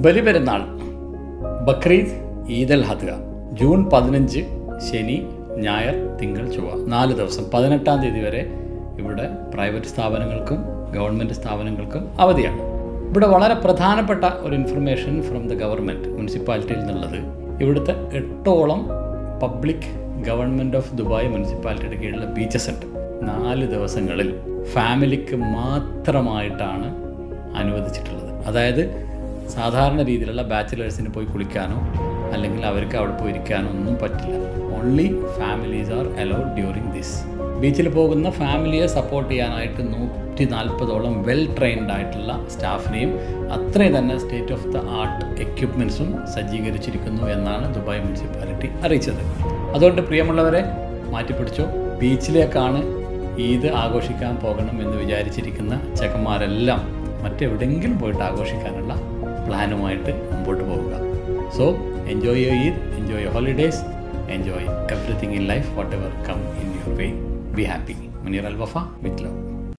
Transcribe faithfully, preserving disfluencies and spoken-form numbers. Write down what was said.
Baliperunnal, Bakrid, Eid al Adha, June പതിനഞ്ച് ശനി, ഞായർ, തിങ്കൾ, ചൊവ്വ, നാല് ദിവസം പതിനെട്ടാം തീയതി വരെ ഇവിടെ പ്രൈവറ്റ് സ്ഥാപനങ്ങൾക്കും ഗവൺമെൻറ് സ്ഥാപനങ്ങൾക്കും അവധിയാണ്. ഇവിടെ വളരെ പ്രധാനപ്പെട്ട ഒരു ഇൻഫർമേഷൻ ഫ്രം ദ ഗവൺമെൻറ് മുനിസിപ്പാലിറ്റിയിൽ നിന്നുള്ളത്, ഇവിടുത്തെ എട്ടോളം പബ്ലിക് ഗവൺമെൻറ് ഓഫ് ദുബായ് മുനിസിപ്പാലിറ്റിയുടെ കീഴിലുള്ള ബീച്ചസ് ഉണ്ട്. നാല് ദിവസങ്ങളിൽ ഫാമിലിക്ക് മാത്രമായിട്ടാണ് അനുവദിച്ചിട്ടുള്ളത്. അതായത് സാധാരണ രീതിയിലുള്ള ബാച്ചിലേഴ്സിന് പോയി കുളിക്കാനോ അല്ലെങ്കിൽ അവർക്ക് അവിടെ പോയി ഇരിക്കാനോ ഒന്നും പറ്റില്ല. Only families are allowed during this. ബീച്ചിൽ പോകുന്ന ഫാമിലിയെ സപ്പോർട്ട് ചെയ്യാനായിട്ട് നൂറ്റി നാൽപ്പതോളം വെൽ ട്രെയിൻഡ് ആയിട്ടുള്ള സ്റ്റാഫിനെയും അത്രയും തന്നെ സ്റ്റേറ്റ് ഓഫ് ദ ആർട്ട് എക്യുപ്മെൻറ്റ്സും സജ്ജീകരിച്ചിരിക്കുന്നു എന്നാണ് ദുബായ് മുനിസിപ്പാലിറ്റി അറിയിച്ചത്. അതുകൊണ്ട് പ്രിയമുള്ളവരെ, മാറ്റിപ്പിടിച്ചോ. ബീച്ചിലേക്കാണ് ഈദ് ആഘോഷിക്കാൻ പോകണം എന്ന് വിചാരിച്ചിരിക്കുന്ന ചെക്കന്മാരെല്ലാം മറ്റെവിടെയെങ്കിലും പോയിട്ട് ആഘോഷിക്കാനുള്ള പ്ലാനുമായിട്ട് മുമ്പോട്ട് പോവുക. So enjoy your Eid, enjoy your holidays, enjoy everything in life, whatever come in your way. Be happy. Munir Al Wafa with love.